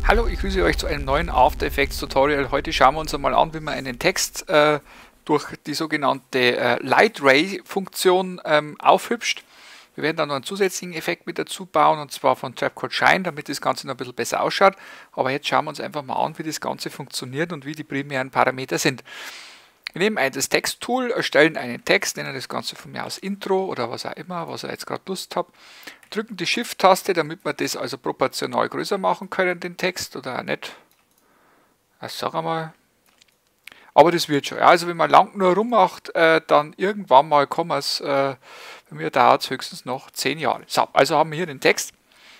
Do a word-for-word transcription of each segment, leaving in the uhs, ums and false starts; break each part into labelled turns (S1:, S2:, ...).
S1: Hallo, ich grüße euch zu einem neuen After Effects Tutorial. Heute schauen wir uns einmal an, wie man einen Text äh, durch die sogenannte äh, Light Ray Funktion ähm, aufhübscht. Wir werden dann noch einen zusätzlichen Effekt mit dazu bauen, und zwar von Trapcode Shine, damit das Ganze noch ein bisschen besser ausschaut. Aber jetzt schauen wir uns einfach mal an, wie das Ganze funktioniert und wie die primären Parameter sind. Wir nehmen ein das Text-Tool, erstellen einen Text, nennen das Ganze von mir aus Intro oder was auch immer, was ihr jetzt gerade Lust habt. Drücken die Shift-Taste, damit wir das also proportional größer machen können, den Text, oder auch nicht. Das sag einmal. Aber das wird schon. Ja, also wenn man lang nur rummacht, äh, dann irgendwann mal kommen wir es, äh, bei mir dauert es höchstens noch zehn Jahre. So, also haben wir hier den Text.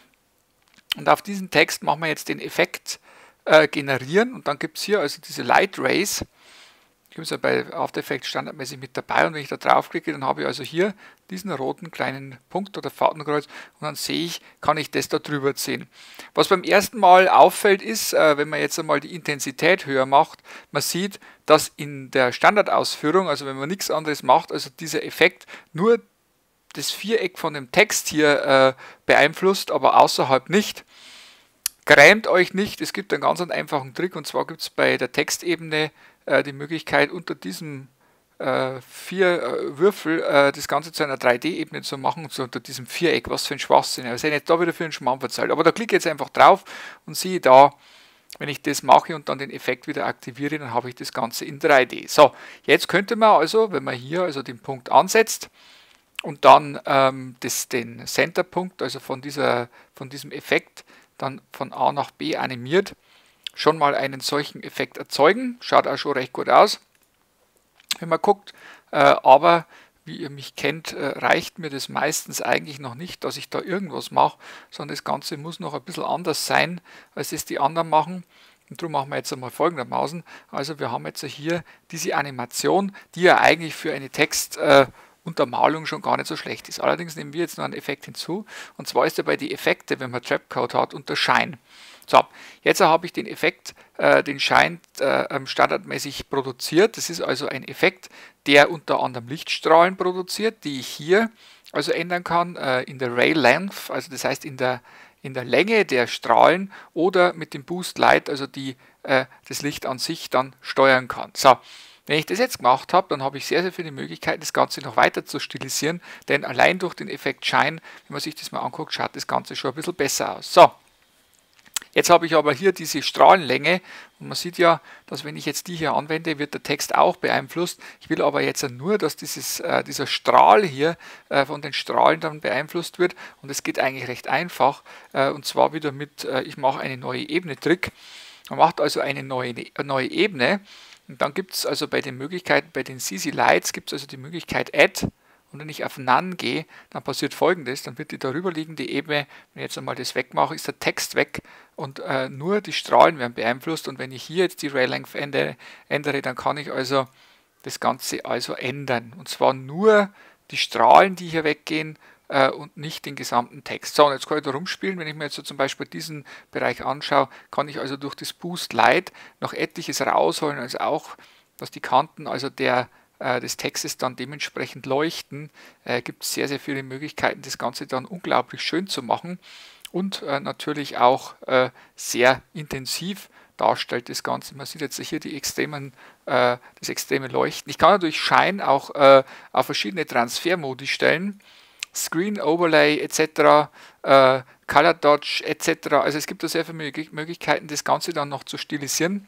S1: Und auf diesen Text machen wir jetzt den Effekt äh, generieren. Und dann gibt es hier also diese Light Rays. Ich habe es ja bei After Effects standardmäßig mit dabei, und wenn ich da draufklicke, dann habe ich also hier diesen roten kleinen Punkt oder Fadenkreuz, und dann sehe ich, kann ich das da drüber ziehen. Was beim ersten Mal auffällt ist, äh, wenn man jetzt einmal die Intensität höher macht, man sieht, dass in der Standardausführung, also wenn man nichts anderes macht, also dieser Effekt nur das Viereck von dem Text hier äh, beeinflusst, aber außerhalb nicht. Grämt euch nicht, es gibt einen ganz einfachen Trick, und zwar gibt es bei der Textebene äh, die Möglichkeit, unter diesem äh, vier äh, Würfel äh, das Ganze zu einer drei D-Ebene zu machen, so unter diesem Viereck. Was für ein Schwachsinn, was ich nicht da wieder für einen Schmarrn verzeiht. Aber da klicke ich jetzt einfach drauf und siehe da, wenn ich das mache und dann den Effekt wieder aktiviere, dann habe ich das Ganze in drei D. So, jetzt könnte man also, wenn man hier also den Punkt ansetzt und dann ähm, das, den Centerpunkt, also von, dieser, von diesem Effekt, dann von A nach B animiert, schon mal einen solchen Effekt erzeugen. Schaut auch schon recht gut aus, wenn man guckt. Äh, aber wie ihr mich kennt, äh, reicht mir das meistens eigentlich noch nicht, dass ich da irgendwas mache, sondern das Ganze muss noch ein bisschen anders sein, als es die anderen machen. Und darum machen wir jetzt einmal folgendermaßen. Also wir haben jetzt hier diese Animation, die ja eigentlich für eine Text äh, Untermalung schon gar nicht so schlecht ist. Allerdings nehmen wir jetzt noch einen Effekt hinzu, und zwar ist er bei die Effekte, wenn man Trapcode hat, unter Shine. So, jetzt habe ich den Effekt, äh, den Shine äh, standardmäßig produziert. Das ist also ein Effekt, der unter anderem Lichtstrahlen produziert, die ich hier also ändern kann äh, in der Ray Length, also das heißt in der, in der Länge der Strahlen, oder mit dem Boost Light, also die äh, das Licht an sich dann steuern kann. So. Wenn ich das jetzt gemacht habe, dann habe ich sehr, sehr viele Möglichkeiten, das Ganze noch weiter zu stilisieren, denn allein durch den Effekt Shine, wenn man sich das mal anguckt, schaut das Ganze schon ein bisschen besser aus. So, jetzt habe ich aber hier diese Strahlenlänge, und man sieht ja, dass wenn ich jetzt die hier anwende, wird der Text auch beeinflusst. Ich will aber jetzt nur, dass dieses, äh, dieser Strahl hier äh, von den Strahlen dann beeinflusst wird, und es geht eigentlich recht einfach, äh, und zwar wieder mit, äh, ich mache eine neue Ebene-Trick. Man macht also eine neue, eine neue Ebene. Und dann gibt es also bei den Möglichkeiten, bei den C C Lights gibt es also die Möglichkeit Add, und wenn ich auf None gehe, dann passiert Folgendes, dann wird die darüber liegende Ebene, wenn ich jetzt einmal das wegmache, ist der Text weg, und äh, nur die Strahlen werden beeinflusst, und wenn ich hier jetzt die Ray Length ändere, ändere, dann kann ich also das Ganze also ändern, und zwar nur die Strahlen, die hier weggehen, und nicht den gesamten Text. So, und jetzt kann ich da rumspielen. Wenn ich mir jetzt so zum Beispiel diesen Bereich anschaue, kann ich also durch das Boost Light noch etliches rausholen, also auch, dass die Kanten also der, äh, des Textes dann dementsprechend leuchten. Äh, gibt es sehr, sehr viele Möglichkeiten, das Ganze dann unglaublich schön zu machen, und äh, natürlich auch äh, sehr intensiv darstellt das Ganze. Man sieht jetzt hier die extremen, äh, das extreme Leuchten. Ich kann natürlich Shine auch äh, auf verschiedene Transfermodi stellen. Screen Overlay et cetera, äh, Color Dodge et cetera. Also es gibt da sehr viele Möglichkeiten, das Ganze dann noch zu stilisieren.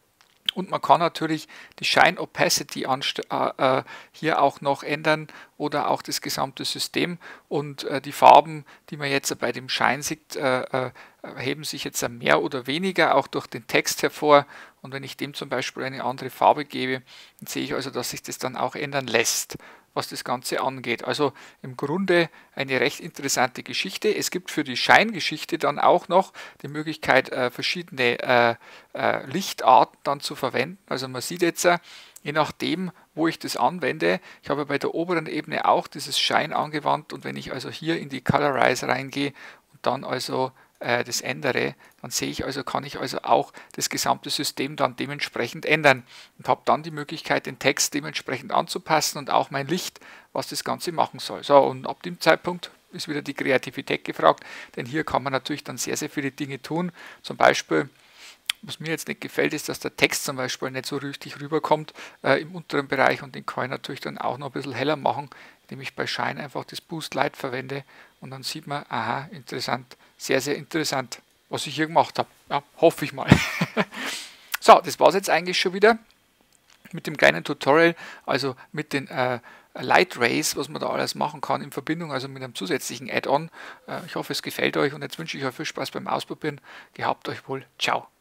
S1: Und man kann natürlich die Shine Opacity äh, hier auch noch ändern, oder auch das gesamte System. Und äh, die Farben, die man jetzt bei dem Shine sieht, äh, äh, heben sich jetzt mehr oder weniger auch durch den Text hervor. Und wenn ich dem zum Beispiel eine andere Farbe gebe, dann sehe ich also, dass sich das dann auch ändern lässt, was das Ganze angeht. Also im Grunde eine recht interessante Geschichte. Es gibt für die Shine-Geschichte dann auch noch die Möglichkeit, äh, verschiedene äh, äh, Lichtarten dann zu verwenden. Also man sieht jetzt, äh, je nachdem, wo ich das anwende, ich habe bei der oberen Ebene auch dieses Shine angewandt, und wenn ich also hier in die Colorize reingehe und dann also äh, das ändere, dann sehe ich also, kann ich also auch das gesamte System dann dementsprechend ändern und habe dann die Möglichkeit, den Text dementsprechend anzupassen und auch mein Licht, was das Ganze machen soll. So, und ab dem Zeitpunkt ist wieder die Kreativität gefragt, denn hier kann man natürlich dann sehr, sehr viele Dinge tun. Zum Beispiel, was mir jetzt nicht gefällt, ist, dass der Text zum Beispiel nicht so richtig rüberkommt äh, im unteren Bereich, und den kann ich natürlich dann auch noch ein bisschen heller machen, indem ich bei Shine einfach das Boost Light verwende, und dann sieht man, aha, interessant, sehr, sehr interessant, was ich hier gemacht habe. Ja, hoffe ich mal. So, das war es jetzt eigentlich schon wieder mit dem kleinen Tutorial, also mit den äh, Light Rays, was man da alles machen kann in Verbindung, also mit einem zusätzlichen Add-on. Äh, ich hoffe, es gefällt euch, und jetzt wünsche ich euch viel Spaß beim Ausprobieren. Gehabt euch wohl. Ciao.